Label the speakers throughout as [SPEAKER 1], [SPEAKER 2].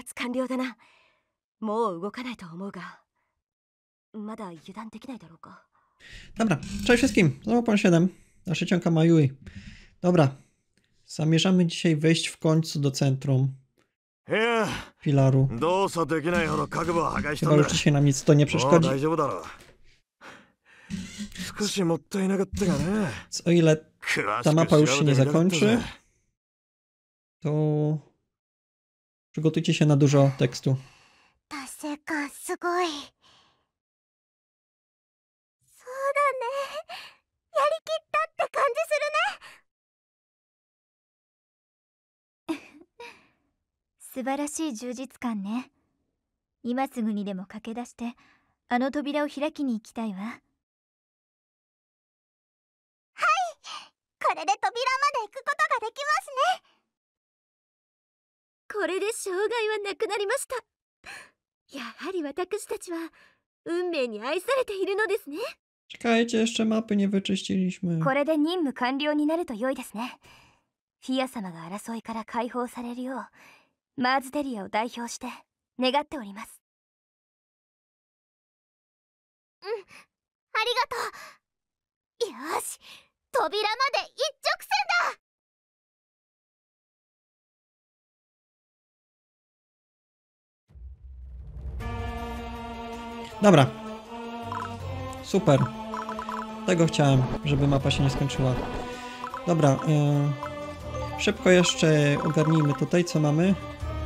[SPEAKER 1] 達完了だな。もう動かないと思うが、まだ油断できないだろうか。
[SPEAKER 2] Dobra, cześć wszystkim, znowu pan 7, nasze ciąga Majui. Dobra, zamierzamy dzisiaj wejść w końcu do centrum filaru. Chyba już dzisiaj nam nic to nie przeszkodzi. O ile ta mapa już się nie zakończy, to przygotujcie się na dużo tekstu.
[SPEAKER 3] 素晴らしい充実感ね。今すぐにでも駆け出してあの扉を開きに行きたいわ。はい、これで扉まで行くことができますね。これで障害はなくなりました。やはり私たちは運命に愛されているのですね。
[SPEAKER 2] Czekajcie, jeszcze mapy nie wyczyściliśmy.
[SPEAKER 3] これで任務完了になると良いですね。フィア様が争いから解放されるようマーズデリアを代表して願っております。ありがとう。よし、扉まで一直線だ。
[SPEAKER 2] Dobra. Super. Tego chciałem, żeby mapa się nie skończyła. Dobra. Szybko jeszcze ogarnijmy tutaj, co mamy.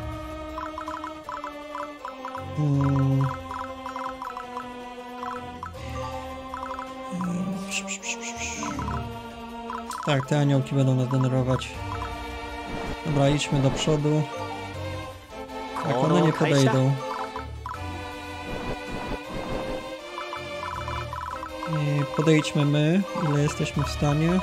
[SPEAKER 2] Tak, te aniołki będą nas denerwować. Dobra, idźmy do przodu. Tak, one nie podejdą. Podejdźmy my, ile jesteśmy w stanie.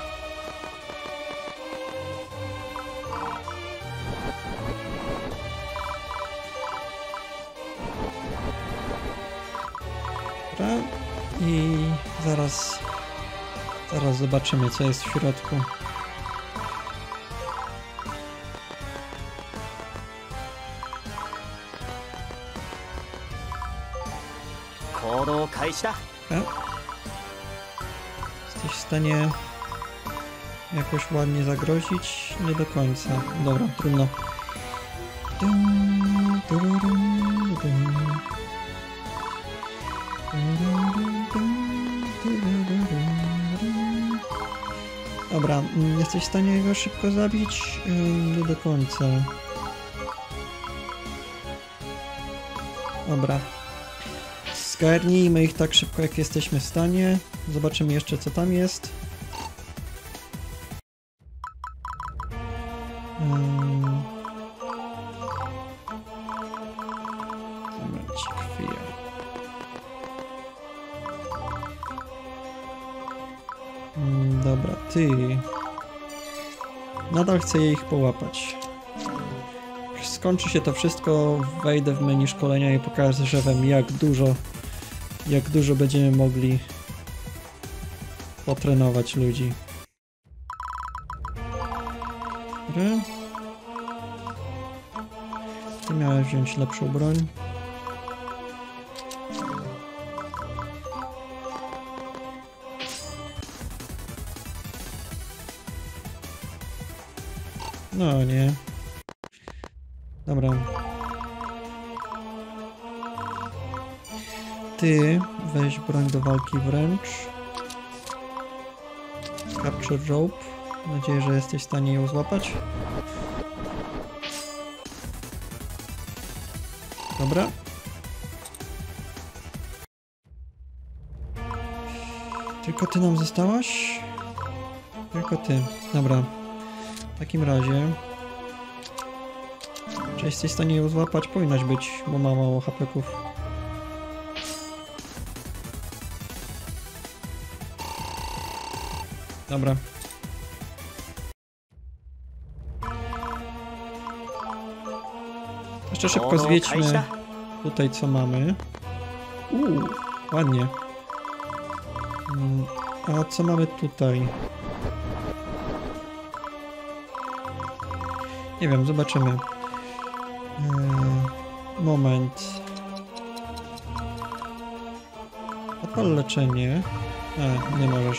[SPEAKER 2] Dobra. I zaraz zobaczymy, co jest w środku. Jesteś w stanie jakoś ładnie zagrozić? Nie do końca. Dobra, trudno. Dobra, jesteś w stanie go szybko zabić? Nie do końca. Dobra. Zgarnijmy ich tak szybko, jak jesteśmy w stanie. Zobaczymy jeszcze, co tam jest. Momencik, chwilę. Dobra, ty. Nadal chcę ich połapać. Jak skończy się to wszystko, wejdę w menu szkolenia i pokażę wam, jak dużo będziemy mogli potrenować ludzi. Dobra. Ty miałeś wziąć lepszą broń. No nie. Dobra. Ty weź broń do walki wręcz. Capture rope. Mam nadzieję, że jesteś w stanie ją złapać. Dobra. Tylko ty nam zostałaś? Tylko ty. Dobra. W takim razie... Czy jesteś w stanie ją złapać? Powinnaś być, bo ma mało hapeków. Dobra. Jeszcze szybko zwiedźmy tutaj, co mamy. Ładnie. A co mamy tutaj? Nie wiem, zobaczymy. Moment. Odpal leczenie. A, nie możesz.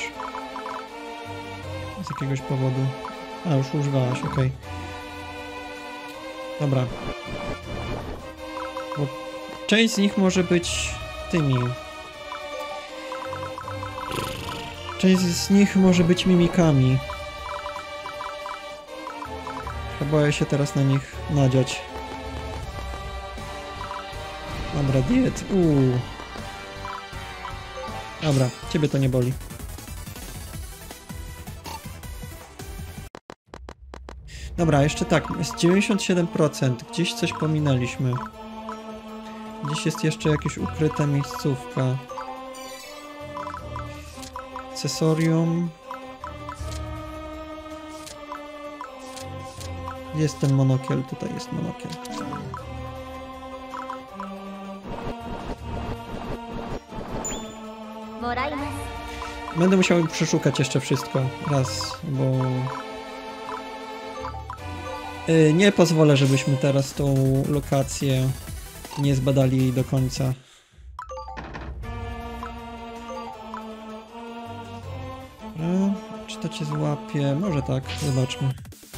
[SPEAKER 2] Z jakiegoś powodu. A, już używałaś, okej. Dobra. Bo część z nich może być tymi. Część z nich może być mimikami. Boję się teraz na nich nadziać. Dobra, diet. Dobra, ciebie to nie boli. Dobra, jeszcze tak, jest 97%. Gdzieś coś pominęliśmy. Gdzieś jest jeszcze jakaś ukryta miejscówka. Accesorium. Jest ten monokiel, tutaj jest monokiel. Będę musiał przeszukać jeszcze wszystko raz, bo nie pozwolę, żebyśmy teraz tą lokację nie zbadali jej do końca. Dobra, czy to cię złapie? Może tak, zobaczmy.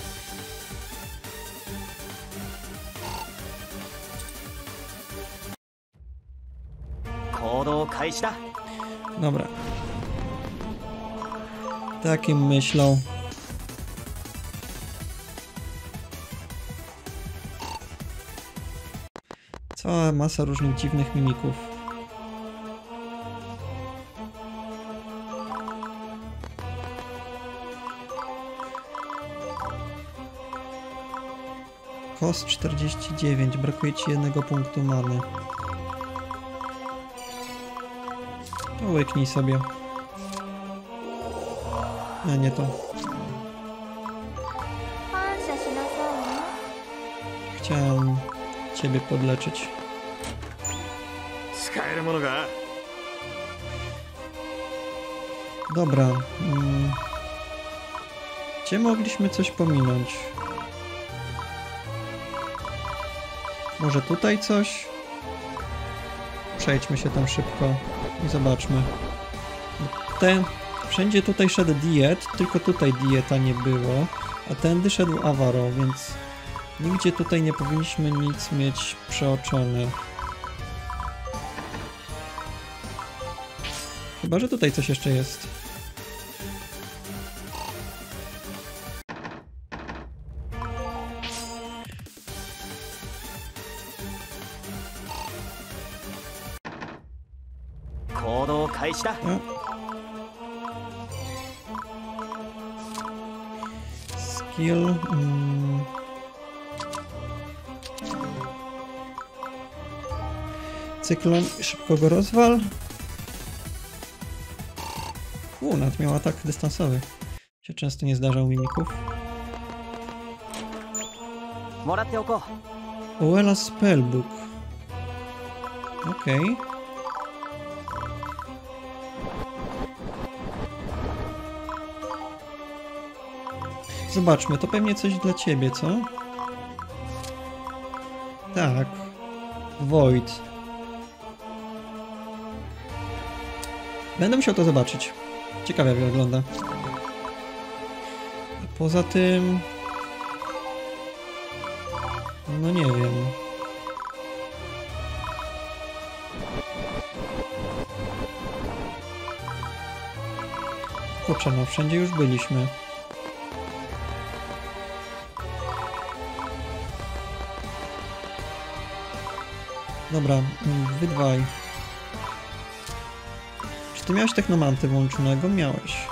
[SPEAKER 2] Dobra. Takim myślą. Cała masa różnych dziwnych mimików. Kos 49, brakuje ci 1 punktu many. To łyknij sobie. A nie to. Chciałem ciebie podleczyć. Dobra. Gdzie mogliśmy coś pominąć? Może tutaj coś? Przejdźmy się tam szybko i zobaczmy. Wszędzie tutaj szedł diet, tylko tutaj dieta nie było, a tędy szedł Avaro, więc nigdzie tutaj nie powinniśmy nic mieć przeoczone. Chyba że tutaj coś jeszcze jest. Skill. Cyklon, szybko go rozwal. Nawet miał atak dystansowy. Się często nie zdarza u mimików. Uela Spellbook. Okej. Zobaczmy, to pewnie coś dla ciebie, co? Tak. Void. Będę musiał to zobaczyć. Ciekawe jak wygląda. A poza tym... No nie wiem. Kurczę, no wszędzie już byliśmy. Dobra, wydwaj. Czy ty miałeś technomanty włączonego? Miałeś.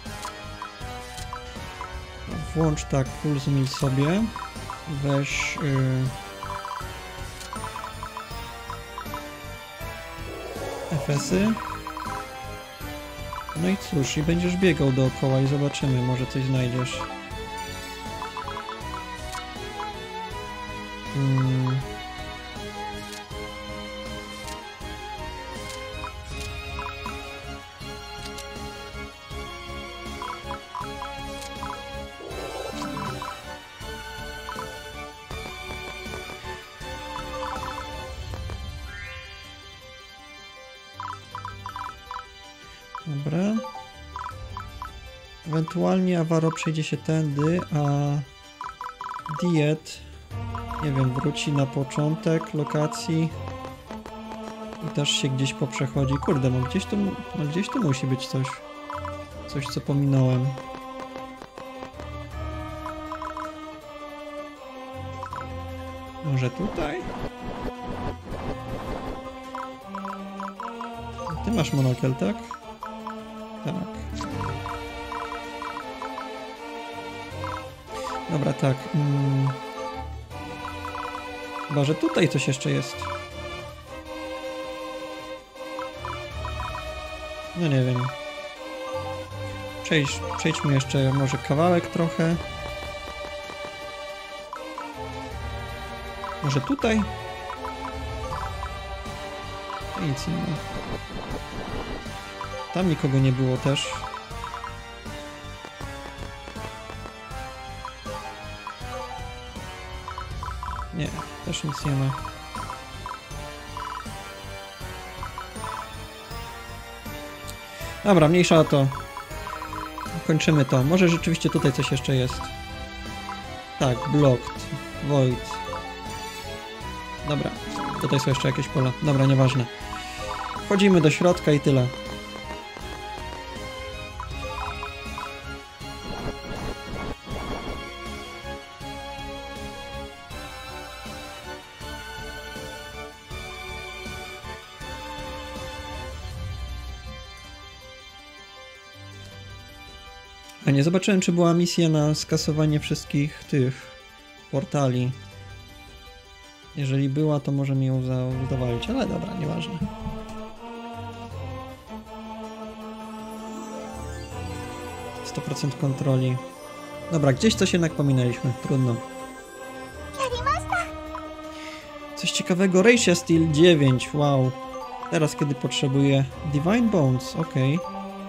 [SPEAKER 2] Włącz tak, full zmień sobie. Weź... FS-y. No i cóż, i będziesz biegał dookoła i zobaczymy, może coś znajdziesz. Dobra. Ewentualnie Avaro przejdzie się tędy, a Diet, nie wiem, wróci na początek lokacji i też się gdzieś poprzechodzi. Kurde, gdzieś tu musi być coś. Coś, co pominąłem. Może tutaj? Ty masz monokel, tak? Tak. Dobra, tak. Chyba, że tutaj coś jeszcze jest. No nie wiem. Przejdźmy jeszcze może kawałek trochę. Może tutaj? Nic nie ma. Tam nikogo nie było też. Nie, też nic nie ma. Dobra, mniejsza o to. Kończymy to. Może rzeczywiście tutaj coś jeszcze jest. Tak, blocked. Void. Dobra, tutaj są jeszcze jakieś pola. Dobra, nieważne. Wchodzimy do środka i tyle. A nie zobaczyłem, czy była misja na skasowanie wszystkich tych portali. Jeżeli była, to może mi ją zadowolić, ale dobra, nieważne. % kontroli. Dobra, gdzieś coś jednak pominęliśmy, trudno. Coś ciekawego, Racia Steel 9, wow. Teraz kiedy potrzebuję Divine Bones, okej.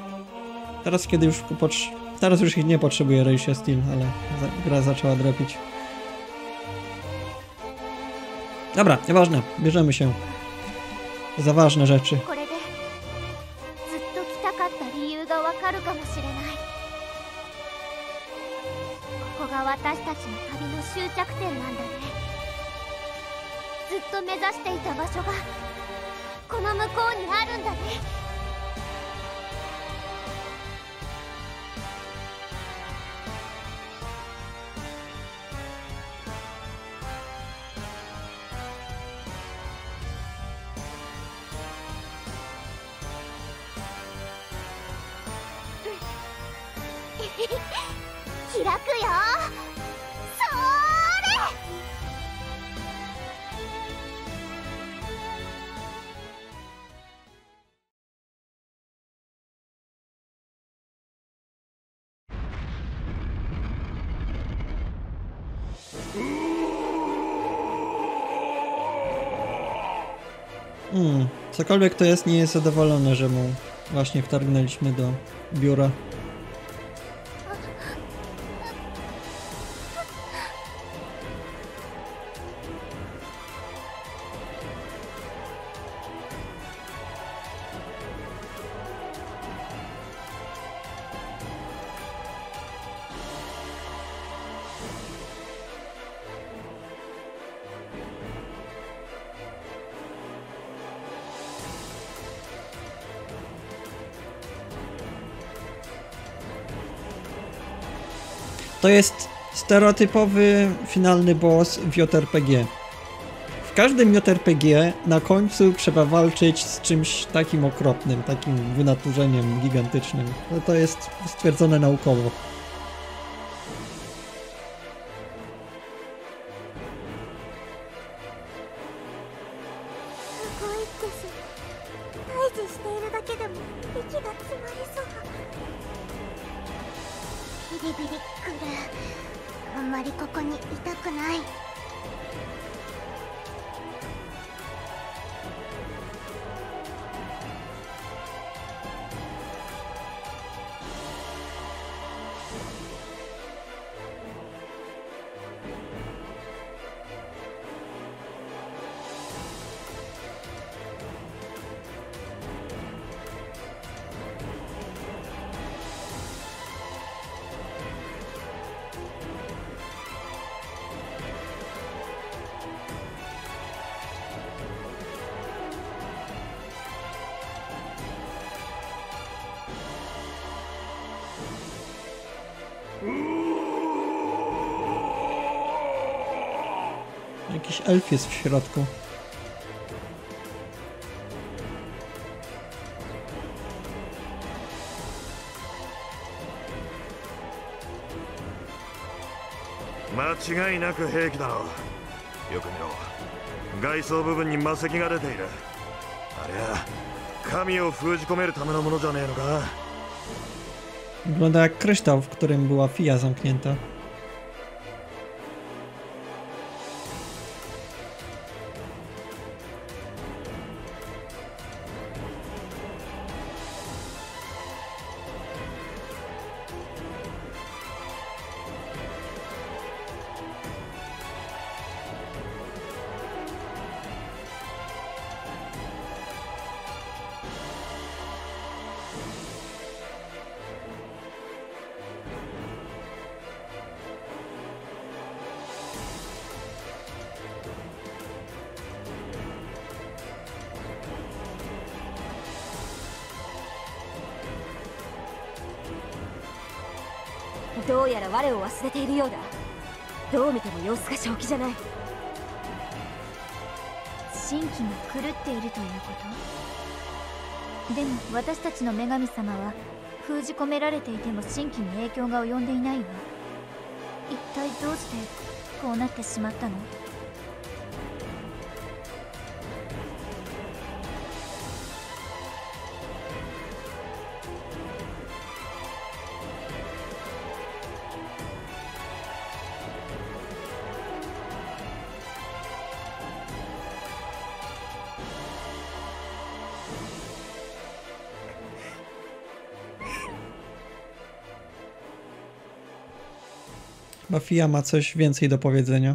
[SPEAKER 2] Teraz już ich nie potrzebuję Racia Steel, ale gra zaczęła dropić. Dobra, nieważne, bierzemy się za ważne rzeczy. Cokolwiek to jest, nie jest zadowolony, że mu właśnie wtargnęliśmy do biura. To jest stereotypowy finalny boss w JRPG. W każdym JRPG na końcu trzeba walczyć z czymś takim okropnym, takim wynaturzeniem gigantycznym. To jest stwierdzone naukowo. Jakiś elf jest w środku.
[SPEAKER 4] 間違いなく兵器だろう。よく見ろ。外装部分に魔石が出ている。あれは神を封じ込めるためのものじゃねえのか。
[SPEAKER 2] Wygląda jak kryształ, w którym była Fia zamknięta.
[SPEAKER 1] う。どうやら我を忘れているようだ。どう見ても様子が正気じゃない。
[SPEAKER 3] 神気が狂っているということ？でも私たちの女神様は封じ込められていても神気に影響が及んでいないわ。一体どうしてこうなってしまったの？
[SPEAKER 2] Chyba Fia ma coś więcej do powiedzenia.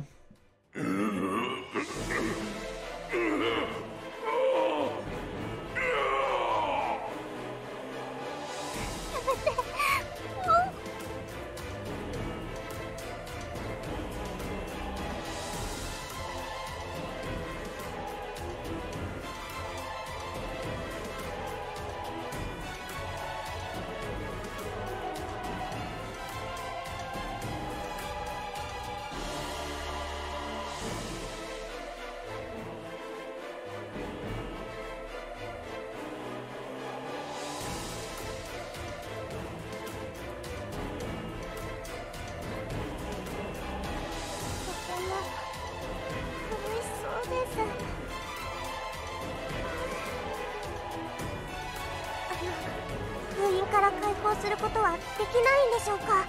[SPEAKER 5] 封印から解放することはできないんでしょうか。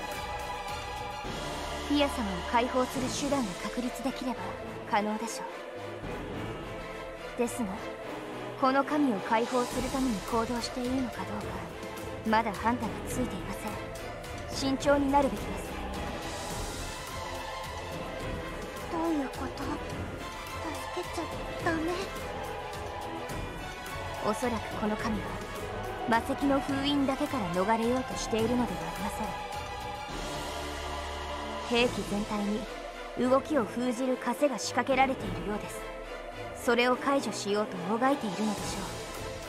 [SPEAKER 3] フィア様を解放する手段が確立できれば可能でしょう。ですがこの神を解放するために行動しているのかどうかまだ判断がついていません。慎重になるべきです。
[SPEAKER 5] どういうこと？助けちゃダメ？
[SPEAKER 3] おそらくこの神は魔石の封印だけから逃れようとしているのではありません。兵器全体に動きを封じる枷が仕掛けられているようです。それを解除しようともがいているのでしょう。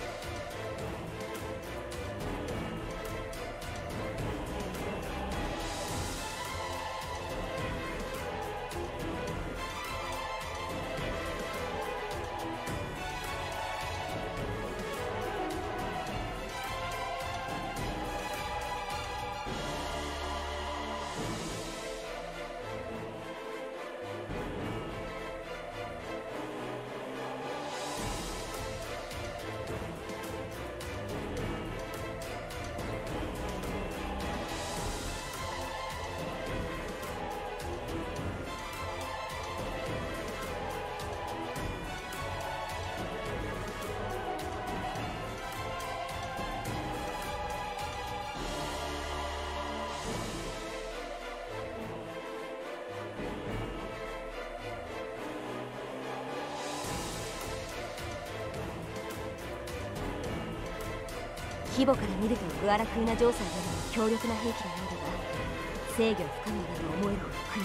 [SPEAKER 1] 規模から見るとグアラクーナ城塞よりも強力な兵器のようだが制御不可能だと思えるほど狂っている。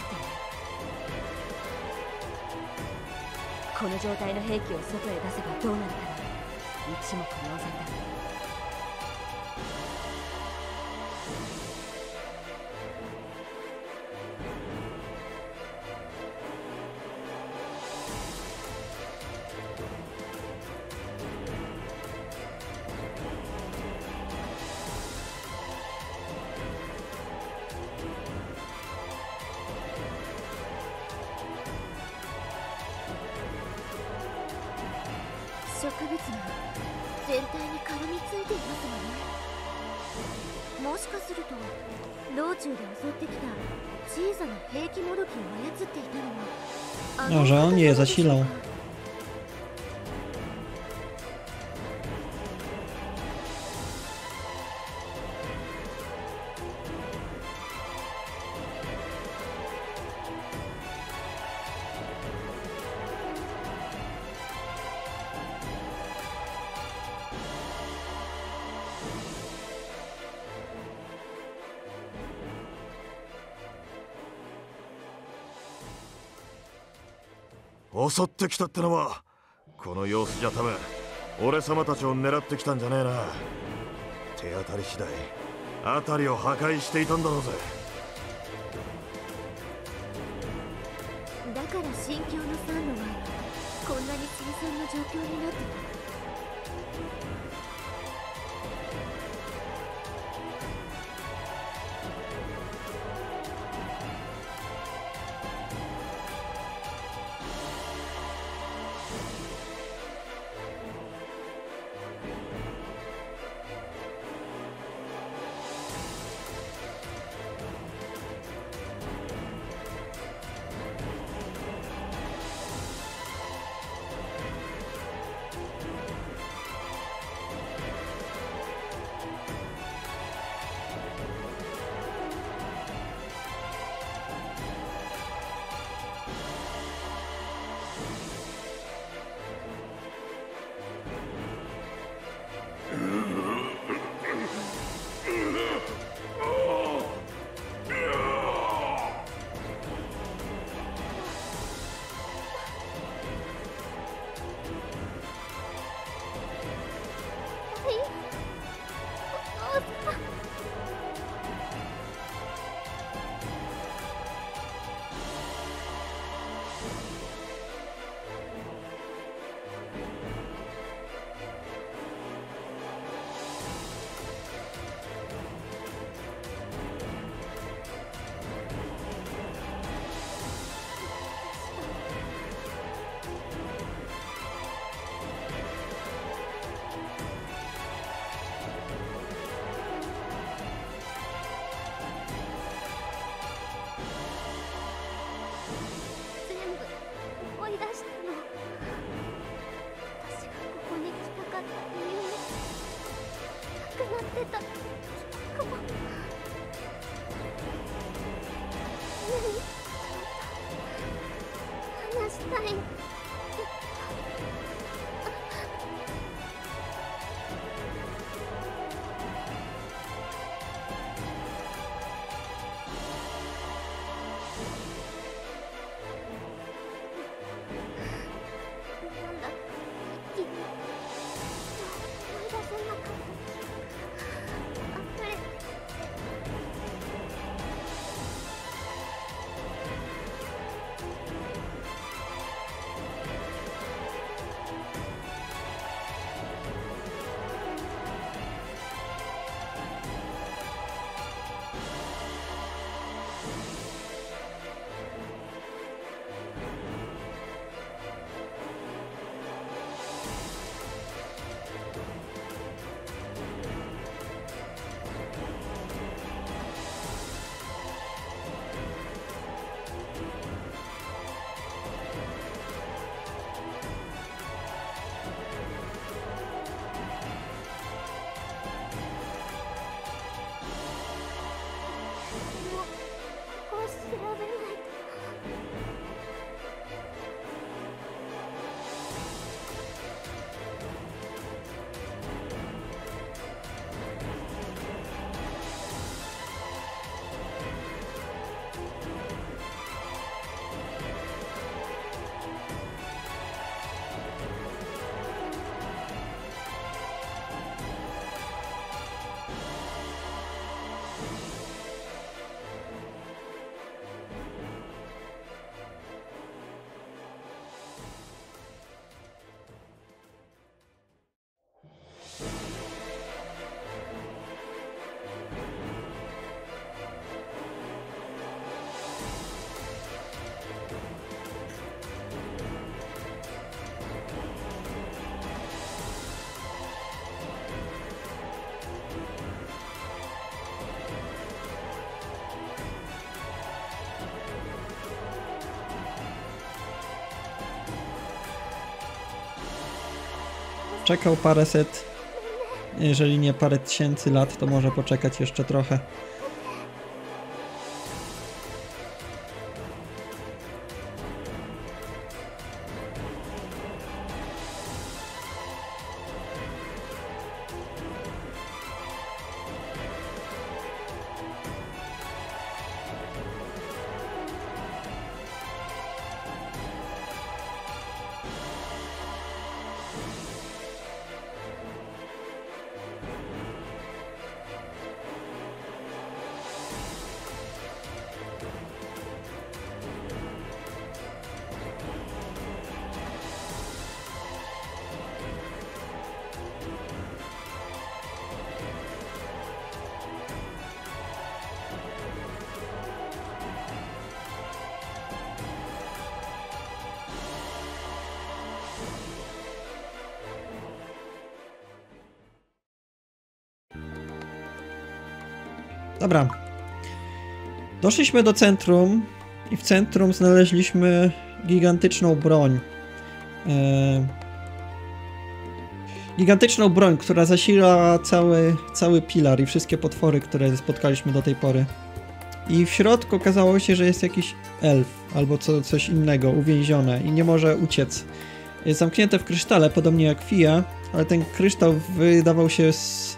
[SPEAKER 1] この状態の兵器を外へ出せばどうなるかな。一目瞭然だ。
[SPEAKER 5] 植物が全体に絡みついていますわね。もしかすると道中で襲ってきた小さな兵器もどきを操っていたのは
[SPEAKER 2] No, że on je zasilał.
[SPEAKER 4] 襲ってきたってのはこの様子じゃ多分俺様たちを狙ってきたんじゃねえな。手当たり次第辺りを破壊していたんだろうぜ。
[SPEAKER 5] だから新境のサンドはこんなに凄惨な状況になってた。
[SPEAKER 2] czekał paręset, jeżeli nie parę tysięcy lat, to może poczekać jeszcze trochę. Dobra. Doszliśmy do centrum i w centrum znaleźliśmy gigantyczną broń. Gigantyczną broń, która zasila cały pilar i wszystkie potwory, które spotkaliśmy do tej pory. I w środku okazało się, że jest jakiś elf albo coś innego uwięzione i nie może uciec. Jest zamknięte w krysztale, podobnie jak Fia, ale ten kryształ wydawał się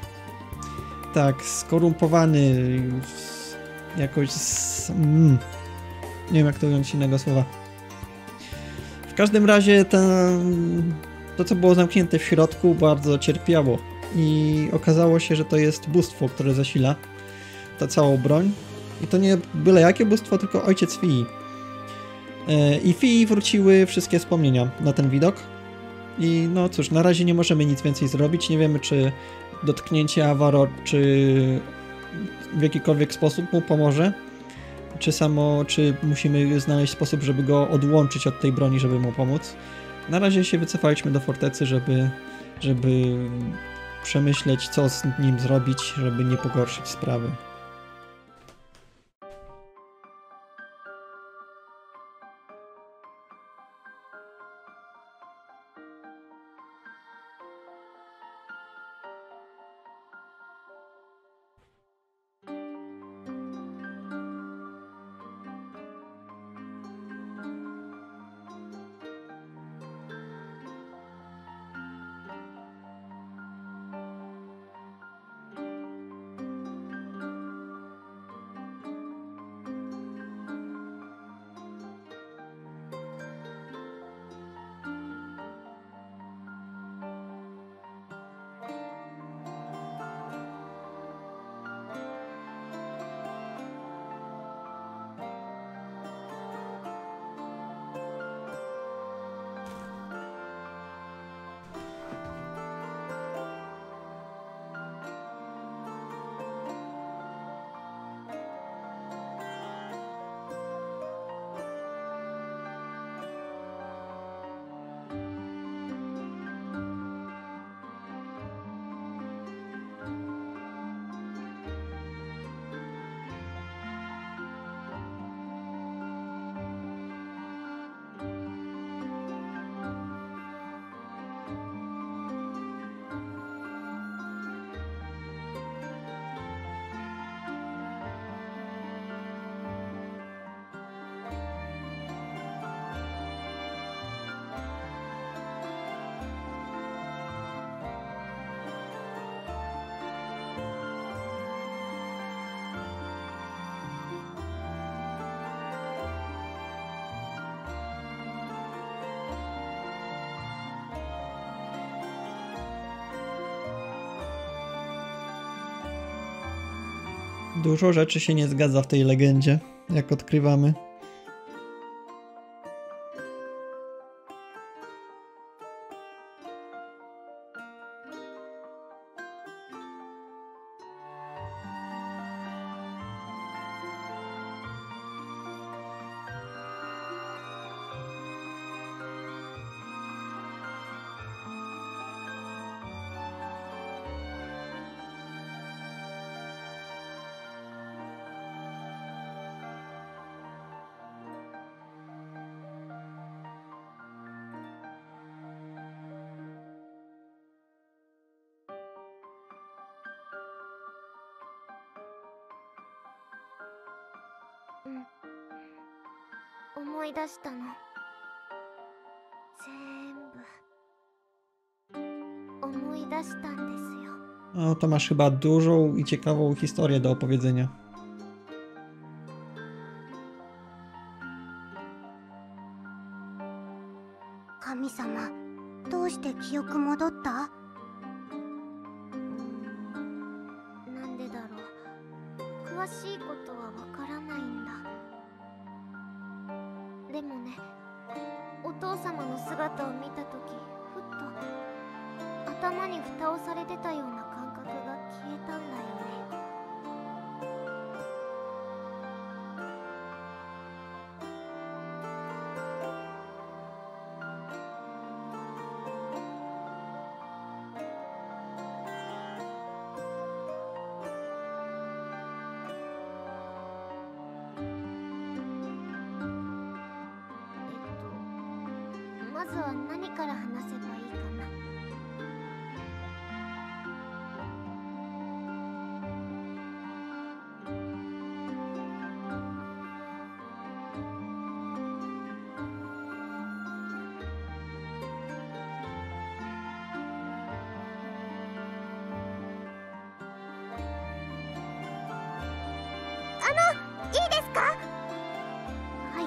[SPEAKER 2] skorumpowany, jakoś nie wiem, jak to ująć innego słowa. W każdym razie to, co było zamknięte w środku, bardzo cierpiało i okazało się, że to jest bóstwo, które zasila tę całą broń. I to nie byle jakie bóstwo, tylko ojciec Fii. I Fii wróciły wszystkie wspomnienia na ten widok. I no cóż, na razie nie możemy nic więcej zrobić. Nie wiemy, czy dotknięcie Avaro, czy w jakikolwiek sposób mu pomoże. Czy musimy znaleźć sposób, żeby go odłączyć od tej broni, żeby mu pomóc. Na razie się wycofaliśmy do fortecy, żeby przemyśleć, co z nim zrobić, żeby nie pogorszyć sprawy. Dużo rzeczy się nie zgadza w tej legendzie, jak odkrywamy.
[SPEAKER 5] 思い出したの。全部思い出したんですよ。
[SPEAKER 2] No to masz chyba dużą i ciekawą historię do opowiedzenia.
[SPEAKER 5] 神様、どうして記憶戻った？なんでだろう。詳しいことはわからないんだ。でもね、お父様の姿を見たとき、ふっと頭に蓋をされてたような感覚が消えたんだよね。まずは何から話せばいいかな。いいですか？はい、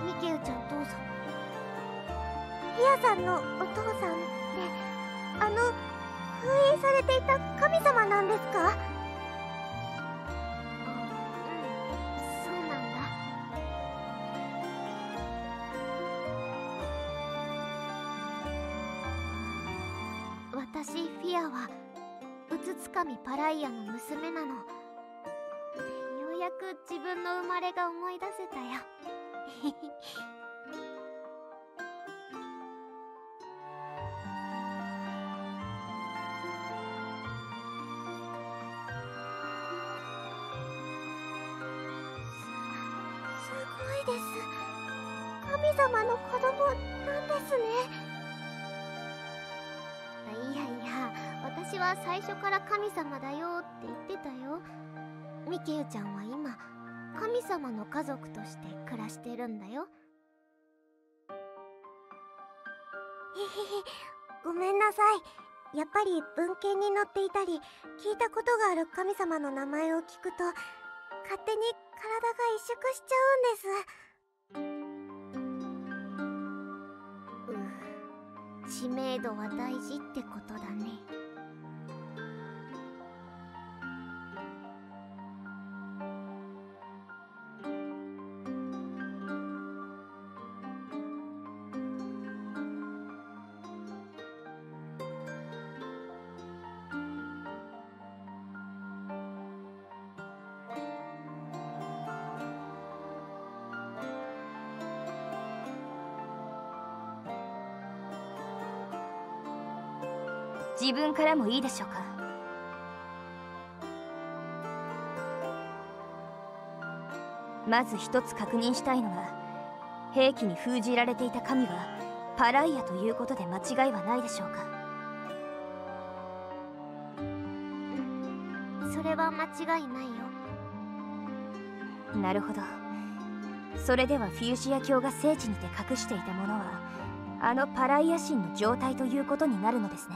[SPEAKER 5] ミケウちゃんどうぞ。ヒヤさんのお父さんって封印されていた神様なんですか？そうなんだ。私フィヤはうつつかみパライアの娘なの。ようやく自分の生まれが思い出せたよ。すごいです。神様の子供なんですね。いやいや、私は最初から神様だよって言ってたよ。ミケウちゃんは今神様の家族として暮らしてるんだよ。ごめんなさい。やっぱり文献に載っていたり聞いたことがある神様の名前を聞くと勝手に体が萎縮しちゃうんです。知名度は大事ってことだね。
[SPEAKER 1] 自分からもいいでしょうか。まず一つ確認したいのが、兵器に封じられていた神はパライアということで間違いはないでしょうか。
[SPEAKER 5] それは間違いないよ。
[SPEAKER 1] なるほど。それではフューシア教が聖地にて隠していたものはあのパライア神の状態ということになるのですね。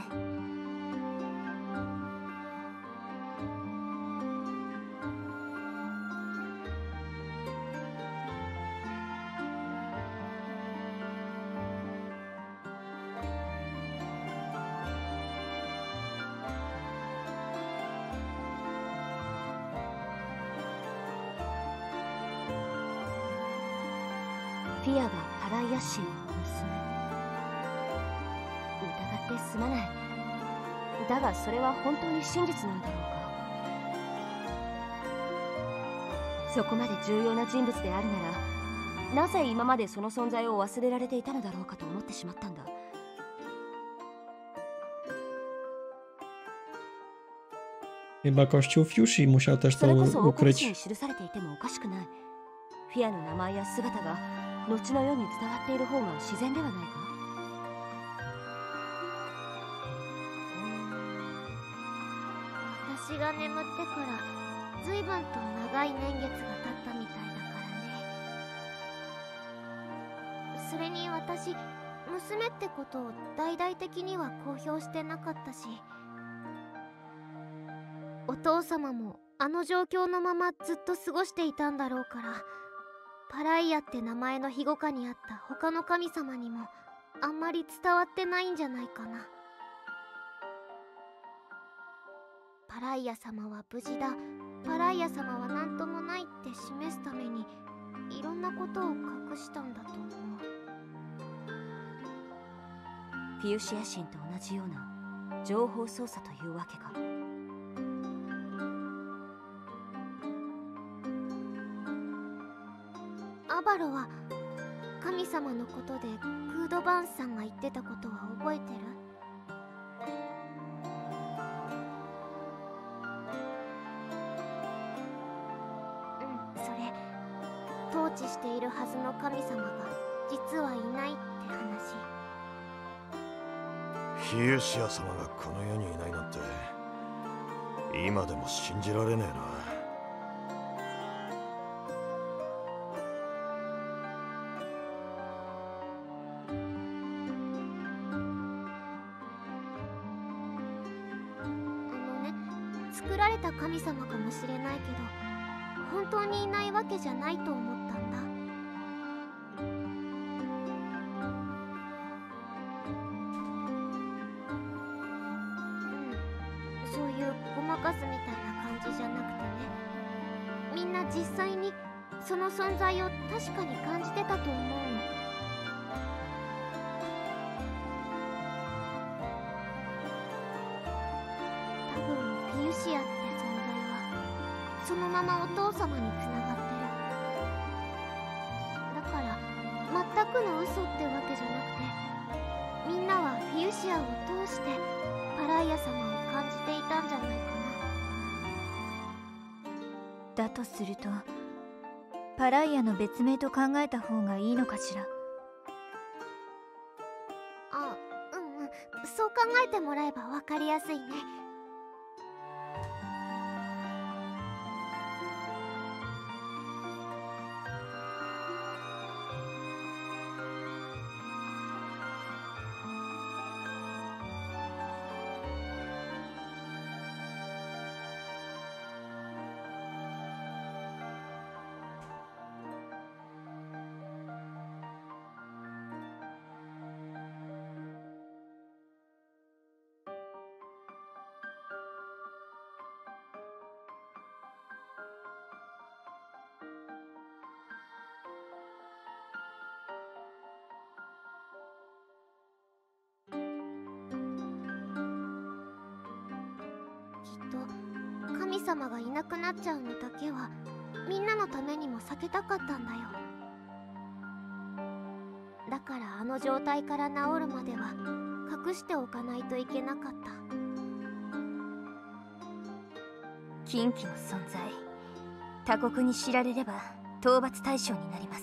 [SPEAKER 1] フィアがパライア神の娘。疑ってすまない。だがそれは本当に真実なんだろうか。そこまで重要な人物であるなら、なぜ今までその存在を忘れられていたのだろうかと思ってしまったんだ。
[SPEAKER 2] Chyba kościół Fushi musiał też
[SPEAKER 1] そ
[SPEAKER 2] to
[SPEAKER 1] れこそ王国
[SPEAKER 2] ukryć.
[SPEAKER 1] 史に記されていてもおかしくない。フィアの名前や姿が後の世に伝わっている方が自然ではないか。
[SPEAKER 5] 私が眠ってから随分と長い年月が経ったみたいだからね。 私娘ってことを大々的には公表してなかったし、お父様もあの状況のままずっと過ごしていたんだろうから、パライアって名前の庇護下にあった他の神様にもあんまり伝わってないんじゃないかな。パライア様は無事だ、パライア様は何ともないって示すためにいろんなことを隠したんだと思う。
[SPEAKER 1] ピューシア神と同じような情報操作というわけか。
[SPEAKER 5] アバロは神様のことでクードバーンさんが言ってたことは覚えてる？うん、それ統治しているはずの神様が実はいないって話。
[SPEAKER 4] ヒューシア様がこの世にいないなんて今でも信じられねえな。
[SPEAKER 5] 作られた神様かもしれないけど、本当にいないわけじゃないと思ったんだ。そういうごまかすみたいな感じじゃなくてね、みんな実際にその存在を確かに感じてたと思うの。多分ピューシアって存在はそのままお父様につながってる。だから全くの嘘ってわけじゃなくて、みんなはフィユシアを通してパライア様を感じていたんじゃないかな。
[SPEAKER 3] だとするとパライアの別名と考えた方がいいのかしら。
[SPEAKER 5] あ、うんうん、そう考えてもらえば分かりやすいね。神様がいなくなっちゃうのだけはみんなのためにも避けたかったんだよ。だからあの状態から治るまでは隠しておかないといけなかった。
[SPEAKER 3] 禁忌の存在、他国に知られれば討伐対象になります。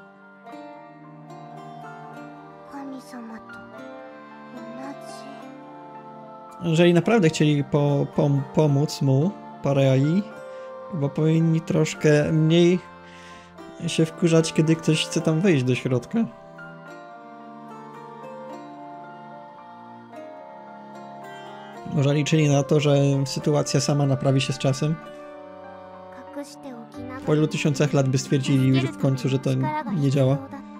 [SPEAKER 5] 神様と同じ。
[SPEAKER 2] Jeżeli naprawdę chcieli pomóc mu, Parei, bo powinni troszkę mniej się wkurzać, kiedy ktoś chce tam wejść do środka. Może liczyli na to, że sytuacja sama naprawi się z czasem? Po ilu tysiącach lat by stwierdzili już w końcu, że to nie działa?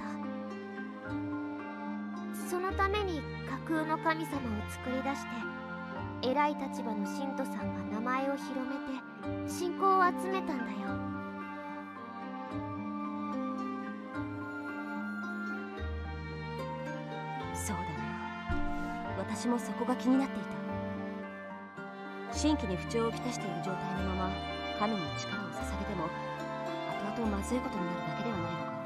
[SPEAKER 1] そうだな、私もそこが気になっていた。新規に不調をきたしている状態のまま神に力を捧げても後々まずいことになるだけではないのか。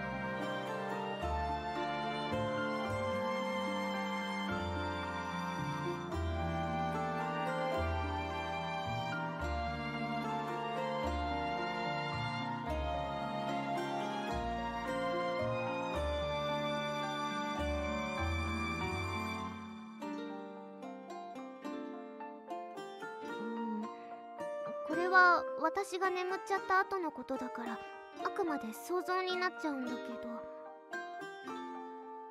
[SPEAKER 5] これは私が眠っちゃった後のことだからあくまで想像になっちゃうんだけど、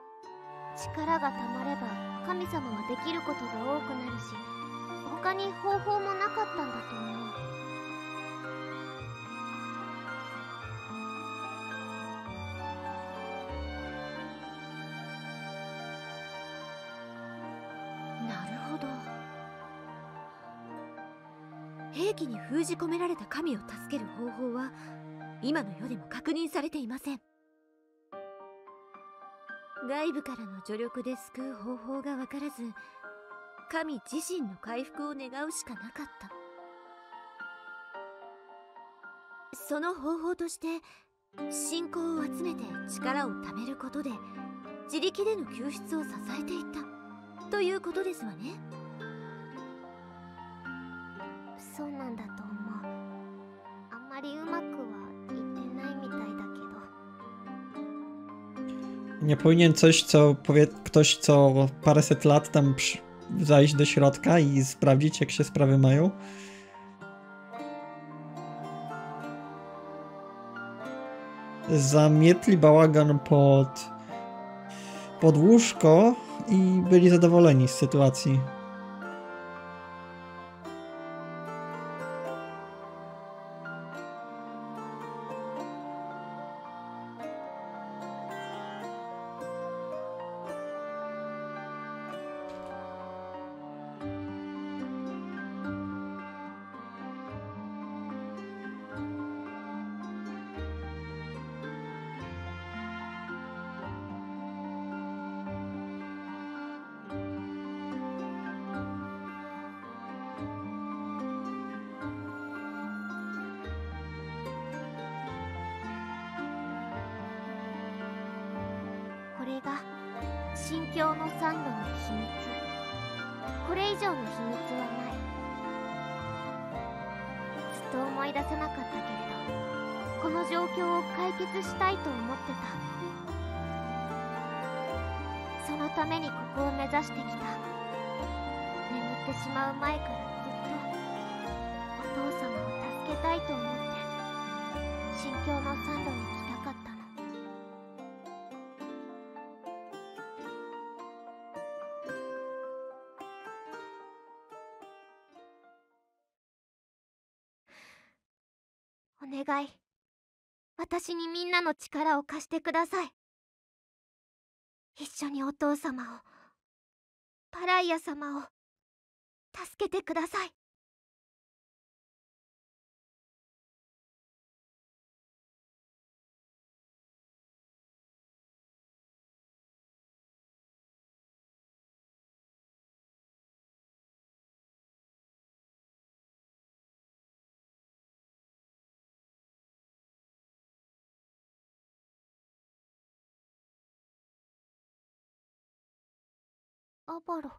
[SPEAKER 5] 力がたまれば神様はできることが多くなるし、他に方法もなかったんだと思う。なるほど。兵器に封じ込められた神を助ける方法は今の世でも確認されていません。外部からの助力で救う方法が分からず、神自身の回復を願うしかなかった。その方法として信仰を集めて力を貯めることで自力での救出を支えていったということですわね。そうなんだと思う。あんまりうまくは言ってないみたいだけど。
[SPEAKER 2] Nie powinien coś, co powie ktoś, co paręset lat tam zajść do środka i sprawdzić, jak się sprawy mają? Zamietli bałagan pod łóżko i byli zadowoleni z sytuacji.
[SPEAKER 5] これが心境の3度の秘密。これ以上の秘密はない。ずっと思い出せなかったけれど、この状況を解決したいと思ってた。そのためにここを目指してきた。眠ってしまう前からずっとお父様を助けたいと思って心境の3度に来たかったの。お願い、私にみんなの力を貸してください。一緒にお父様を、パライア様を助けてください。アバロ。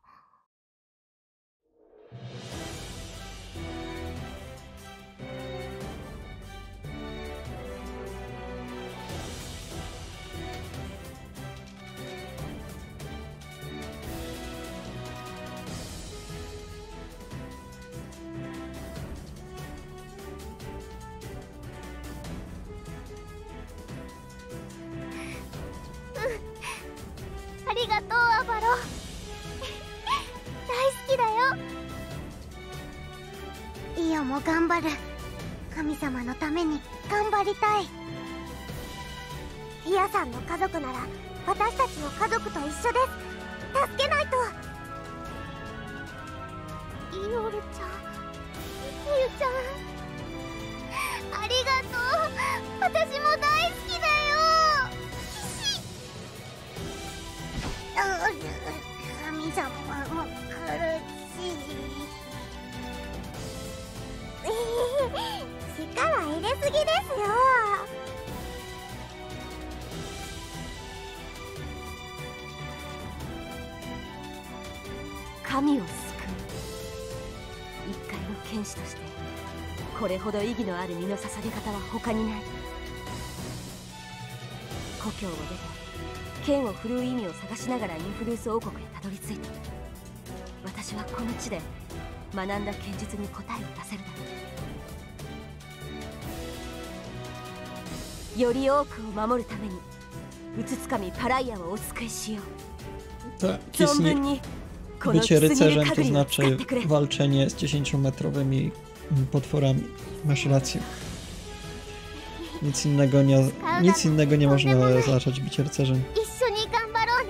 [SPEAKER 5] ありがとう、アバロ。大好きだよ。イオも頑張る。神様のために頑張りたい。イアさんの家族なら私たちの家族と一緒です。助けないと。イオルちゃん、イユちゃん、ありがとう。私も大好きだよ。神様も苦しい。力入れすぎですよ。
[SPEAKER 1] 神を救う一介の剣士としてこれほど意義のある身の捧げ方は他にない。故郷を出て剣を振るう意味を探しながらインフルース王国へたどり着いた。私はこの地で学んだ剣術に答えを出せるだろう。より多くを守るためにうつつかみパライアをお救いしよう。
[SPEAKER 2] To
[SPEAKER 1] 存
[SPEAKER 2] Kisni,
[SPEAKER 1] 分にこの
[SPEAKER 2] bycie
[SPEAKER 1] くすぎる
[SPEAKER 2] rycerzem to
[SPEAKER 1] 神を使っ
[SPEAKER 2] znaczy
[SPEAKER 1] てくれ。
[SPEAKER 2] walczenie z 10-metrowymi potworami. Masz rację. Nic innego nie można zacząć bycie rycerzem.
[SPEAKER 5] 一緒に頑張ろうね。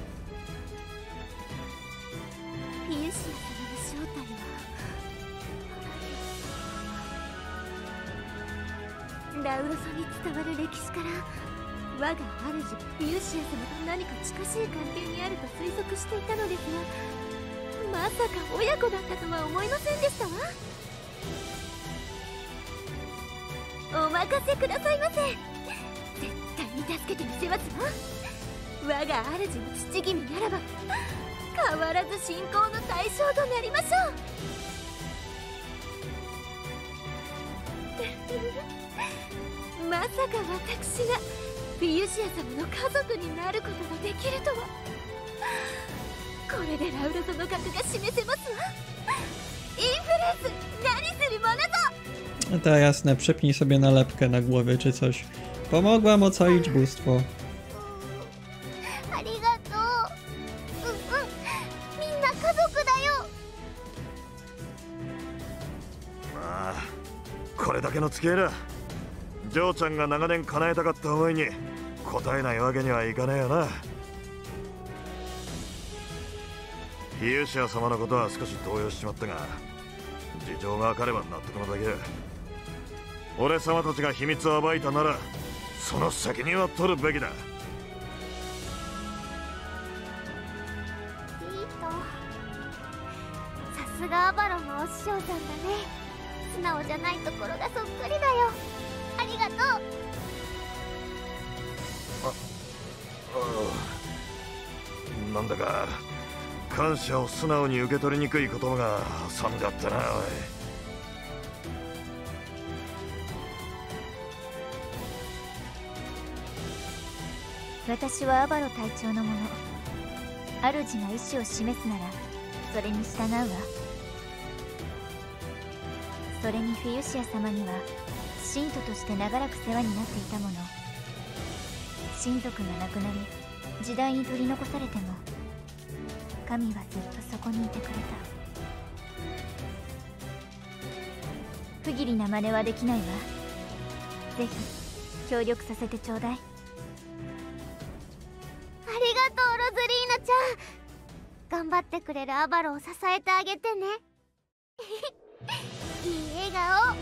[SPEAKER 5] フィユシア様の正体はラウロソに伝わる歴史から我が主フィユシア様と何か近しい関係にあると推測していたのですが、まさか親子だったとは思いませんでしたわ。お任せくださいませ。絶対に助けてみせますわ。我が主の父君ならば変わらず信仰の対象となりましょう。まさか私がフィユシア様の家族になることができるとは。これでラウロソの格が示せますわ。インフルエンス何するものぞ。
[SPEAKER 2] To jasne, przypnij sobie nalepkę na głowie czy coś. Pomogłam ocalić bóstwo.
[SPEAKER 5] ありがとう。みんな家族だよ。
[SPEAKER 4] まあこれだけの付き合いだ。ジョーちゃんが長年叶えたかった思いに応えないわけにはいかねえよな。フィユシア様のことは少し動揺しちまったが、事情が分かれば納得のだけ。俺様たちが秘密を暴いたならその責任は取るべきだ。
[SPEAKER 5] いいと。さすがアバロンのお師匠さんだね。素直じゃないところがそっくりだよ。ありがとう。
[SPEAKER 4] なんだか感謝を素直に受け取りにくい言葉が挟んじゃってな。おい、
[SPEAKER 5] 私はアバロ隊長のもの。主が意志を示すならそれに従うわ。それにフィユシア様には信徒として長らく世話になっていたもの。親族が亡くなり時代に取り残されても神はずっとそこにいてくれた。不義理な真似はできないわ。ぜひ協力させてちょうだい。ありがとう、ロズリーナちゃん。頑張ってくれるアバロを支えてあげてね。いい笑顔。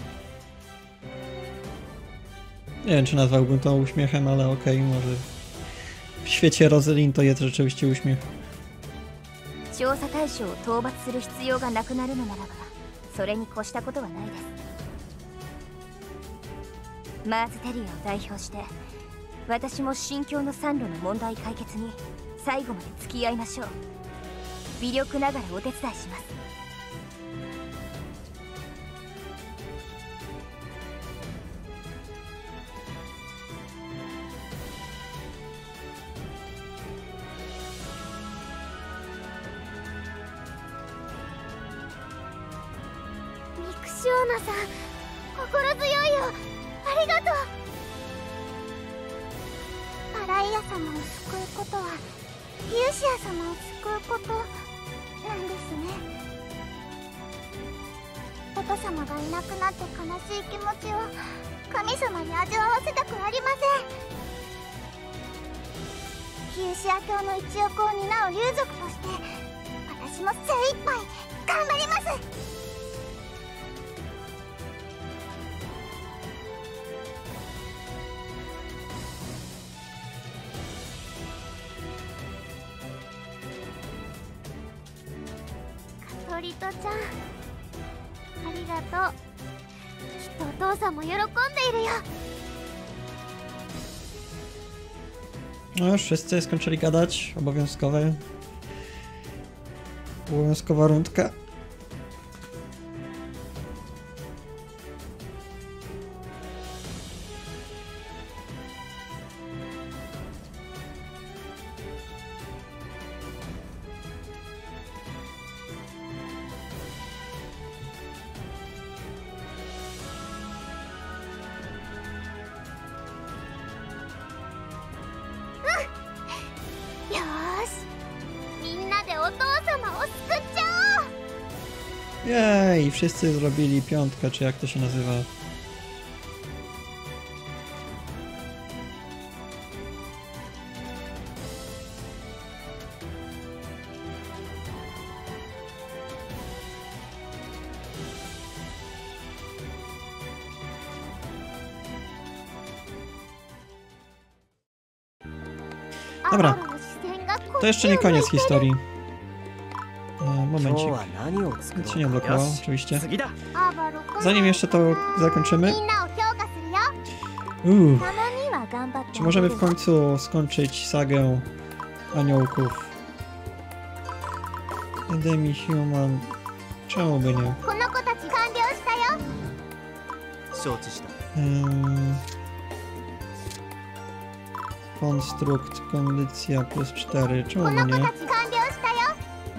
[SPEAKER 2] Nie wiem, czy nazwałbym to uśmiechem, ale okej, może w świecie Rosalind to jest rzeczywiście uśmiech.
[SPEAKER 3] 調査対象を討伐する必要がなくなるのならばそれに越したことはないです。マーズテリアを代表して私も新境の三路の問題解決に最後まで付き合いましょう。微力ながらお手伝いします。
[SPEAKER 5] ミクシオーナさん、心強いよ。ありがとう。アライア様を救うことはフィユシア様を救うことなんですね。パパ様がいなくなって悲しい気持ちを神様に味わわせたくありません。フィユシア教の一翼を担う竜族として私も精一杯頑張ります。 トリトちゃん、ありがとう。きっとお父さんも喜んでいるよ。
[SPEAKER 2] No już wszyscy skończyli gadać. Obowiązkowa rundka. Jej, wszyscy zrobili piątkę, czy jak to się nazywa. Dobra,
[SPEAKER 5] アバロの視線がこ
[SPEAKER 2] to
[SPEAKER 5] っ
[SPEAKER 2] jeszcze
[SPEAKER 5] ち
[SPEAKER 2] nie
[SPEAKER 5] を向い
[SPEAKER 2] koniec
[SPEAKER 5] てる
[SPEAKER 2] historii.
[SPEAKER 6] 今日
[SPEAKER 2] Momencik.
[SPEAKER 6] は何を作ろ
[SPEAKER 2] Nic się nie
[SPEAKER 6] うか。
[SPEAKER 2] odblokowało,
[SPEAKER 6] よし
[SPEAKER 2] oczywiście.
[SPEAKER 6] 次だ。
[SPEAKER 5] アバロ来ない
[SPEAKER 2] Zanim jeszcze to zakończymy,
[SPEAKER 5] みんなを評価するよ
[SPEAKER 2] uuu,
[SPEAKER 5] たまには頑張って
[SPEAKER 2] czy możemy w
[SPEAKER 5] あげるわ
[SPEAKER 2] końcu skończyć sagę aniołków? Demi Human. Czemu by nie?
[SPEAKER 5] この子たち完了したよ
[SPEAKER 6] 承知した。
[SPEAKER 2] Konstrukt, kondycja plus 4.
[SPEAKER 5] こ
[SPEAKER 2] Czemu by
[SPEAKER 5] の子
[SPEAKER 2] nie?
[SPEAKER 5] たち完了したよ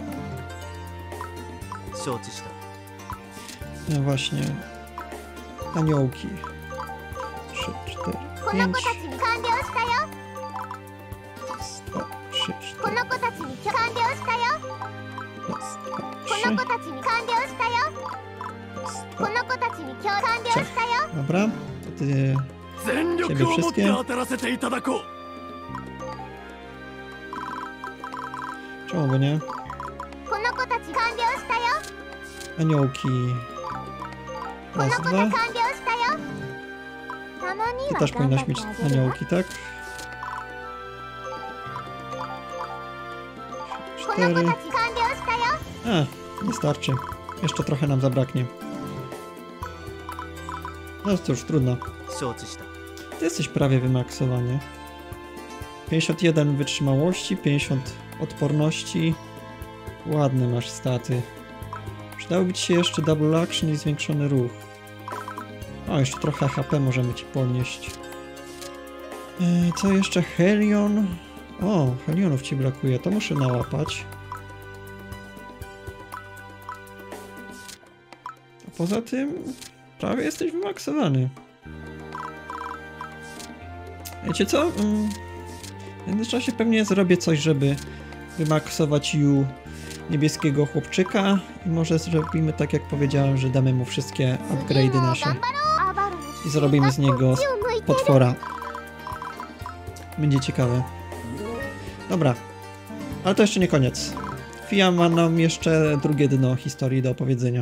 [SPEAKER 6] 承知した。
[SPEAKER 2] No właśnie. Aniołki. 3, 4,
[SPEAKER 5] この
[SPEAKER 2] 5.
[SPEAKER 5] 子たちに完了したよ
[SPEAKER 2] 3,
[SPEAKER 5] この
[SPEAKER 2] 4,
[SPEAKER 5] 子たちに完了したよ この
[SPEAKER 2] 3.
[SPEAKER 5] 子たちに完了したよこの子たちに完了したよ
[SPEAKER 2] Dobra, to ty
[SPEAKER 4] 全力
[SPEAKER 2] Ciebie
[SPEAKER 4] を持って
[SPEAKER 2] wszystkie?
[SPEAKER 4] 当たらせていただこう。
[SPEAKER 2] czemu by nie?
[SPEAKER 5] この子たち完了したよ
[SPEAKER 2] Aniołki.
[SPEAKER 5] この
[SPEAKER 2] Raz,
[SPEAKER 5] 子が
[SPEAKER 2] dwa.
[SPEAKER 5] 完了したよたまに
[SPEAKER 2] Ty
[SPEAKER 5] は
[SPEAKER 2] też
[SPEAKER 5] 頑張
[SPEAKER 2] powinnaś
[SPEAKER 5] って
[SPEAKER 2] mieć
[SPEAKER 5] あげるわ
[SPEAKER 2] aniołki, tak?
[SPEAKER 5] この子
[SPEAKER 2] 4.
[SPEAKER 5] たち完了したよ
[SPEAKER 2] Nie starczy. Jeszcze trochę nam zabraknie. No cóż, trudno.
[SPEAKER 6] 承知した。
[SPEAKER 2] Ty jesteś prawie wymaksowany. 51 wytrzymałości, 50 odporności. Ładne masz staty. Przydałoby ci się jeszcze double action i zwiększony ruch. O, jeszcze trochę HP możemy ci podnieść. Co jeszcze? Helion. O, Helionów ci brakuje, to muszę nałapać. A poza tym prawie jesteś wymaksowany. Wiecie co? W międzyczasie pewnie zrobię coś, żeby wymaksować niebieskiego chłopczyka i może zrobimy tak jak powiedziałem, że damy mu wszystkie upgrade'y nasze
[SPEAKER 5] 頑張ろうアバロの視
[SPEAKER 2] i
[SPEAKER 5] 線
[SPEAKER 2] zrobimy
[SPEAKER 5] が
[SPEAKER 2] z
[SPEAKER 5] こ
[SPEAKER 2] niego
[SPEAKER 5] っちを向いてる
[SPEAKER 2] potwora. Będzie ciekawe. Dobra, ale to jeszcze nie koniec. Fia ma nam jeszcze drugie dno historii do opowiedzenia.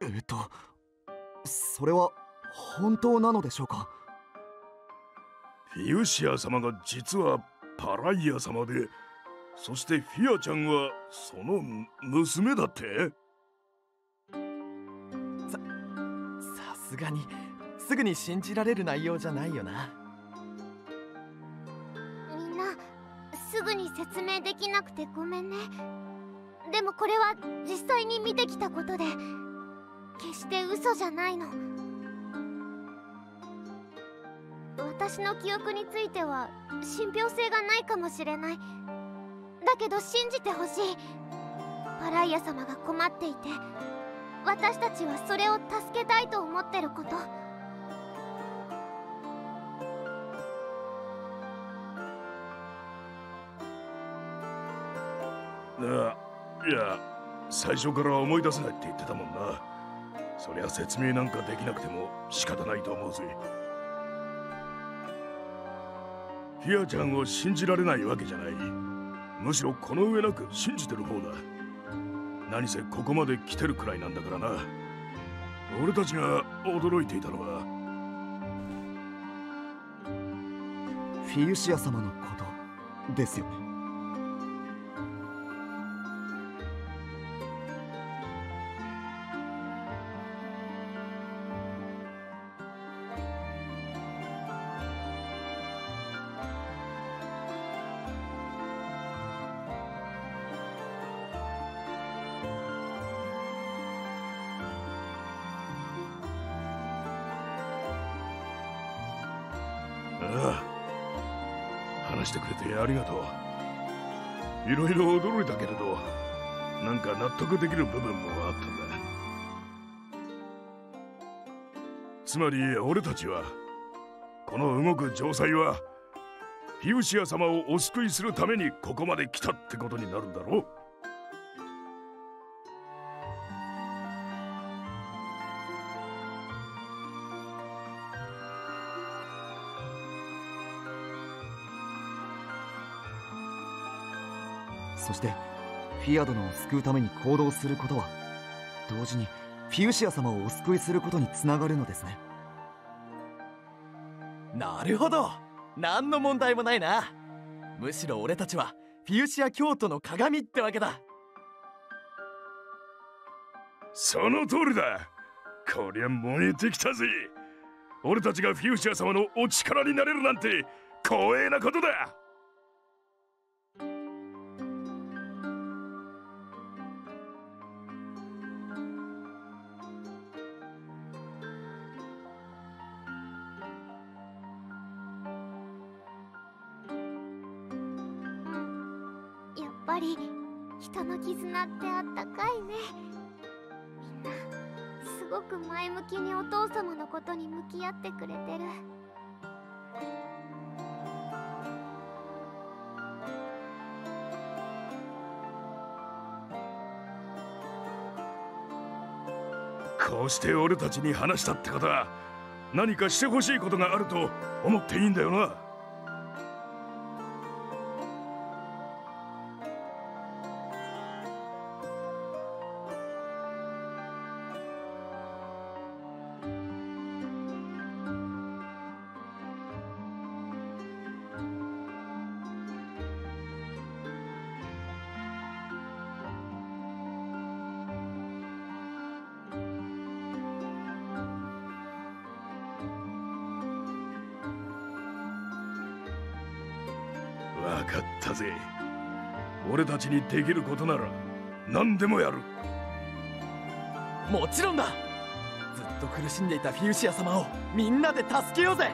[SPEAKER 7] それは本当なのでしょうか？
[SPEAKER 8] フィウシア様が実はパライア様で、そしてフィアちゃんはその娘だって？
[SPEAKER 9] さすがにすぐに信じられる内容じゃないよな。
[SPEAKER 5] みんなすぐに説明できなくてごめんね。でもこれは実際に見てきたことで、決して嘘じゃないの。私の記憶については信憑性がないかもしれない。だけど信じてほしい。パライア様が困っていて、私たちはそれを助けたいと思ってること。
[SPEAKER 8] いや、最初から思い出せないって言ってたもんな。そりゃ説明なんかできなくても仕方ないと思うぜ。フィアちゃんを信じられないわけじゃない。むしろこの上なく信じてる方だ。何せここまで来てるくらいなんだからな。俺たちが驚いていたのは
[SPEAKER 7] フィウシア様のことですよね。
[SPEAKER 8] 話してくれてありがとう。いろいろ驚いたけれど、なんか納得できる部分もあったんだ。つまり俺たちは、この動く城塞はフィウシア様をお救いするためにここまで来たってことになるんだろう。
[SPEAKER 7] そしてフィア殿を救うために行動することは、同時にフィウシア様をお救いすることにつながるのですね。
[SPEAKER 9] なるほど、何の問題もないな。むしろ俺たちはフィウシア教徒の鏡ってわけだ。
[SPEAKER 8] その通りだ。こりゃ燃えてきたぜ。俺たちがフィウシア様のお力になれるなんて光栄なことだ。
[SPEAKER 5] やっぱり人の絆ってあったかいね。みんなすごく前向きにお父様のことに向き合ってくれてる。
[SPEAKER 8] こうして俺たちに話したってことは、何かしてほしいことがあると思っていいんだよな。わかったぜ。俺たちにできることなら何でもやる。
[SPEAKER 9] もちろんだ。ずっと苦しんでいたフィウシア様をみんなで助けようぜ。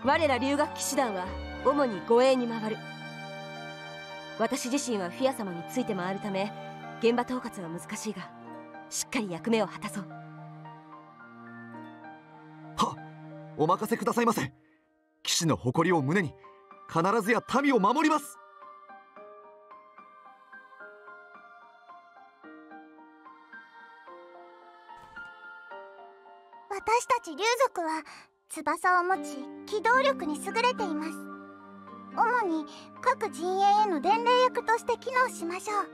[SPEAKER 1] 我ら竜楽騎士団は主に護衛に回る。私自身はフィア様について回るため現場統括は難しいが、しっかり役目を果たそう。
[SPEAKER 7] はっ、お任せくださいませ。騎士の誇りを胸に必ずや民を守ります。
[SPEAKER 5] 私たち竜族は翼を持ち機動力に優れています。主に各陣営への伝令役として機能しましょ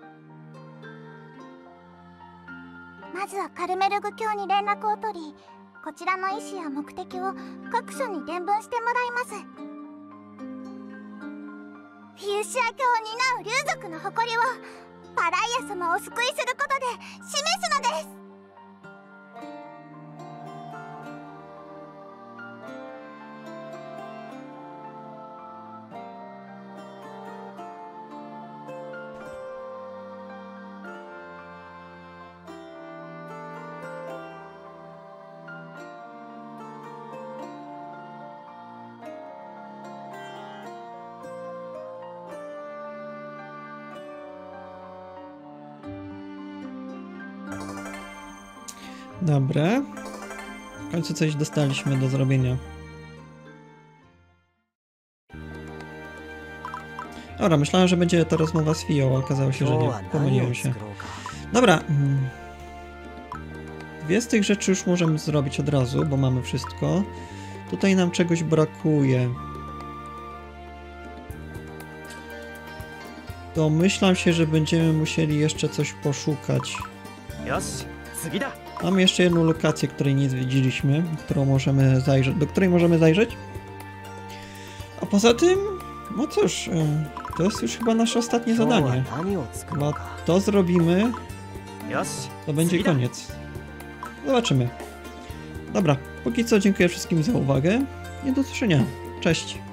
[SPEAKER 5] う。まずはカルメルグ卿に連絡を取り、こちらの意思や目的を各所に伝聞してもらいます。フィウシア卿を担う竜族の誇りをパライア様をお救いすることで示すのです。
[SPEAKER 2] Dobra. W końcu coś dostaliśmy do zrobienia. Dobra, myślałem, że będzie to rozmowa z Fią, a okazało się, że nie. Pomyliłem się. Dobra. Dwie z tych rzeczy już możemy zrobić od razu, bo mamy wszystko. Tutaj nam czegoś brakuje. Domyślam się, że będziemy musieli jeszcze coś poszukać. Mamy jeszcze jedną lokację, której nie zwiedziliśmy, którą możemy zajrzeć, do której możemy zajrzeć. A poza tym, no cóż, to jest już chyba nasze ostatnie zadanie. Chyba to zrobimy, to będzie koniec. Zobaczymy. Dobra, póki co dziękuję wszystkim za uwagę i do usłyszenia. Cześć!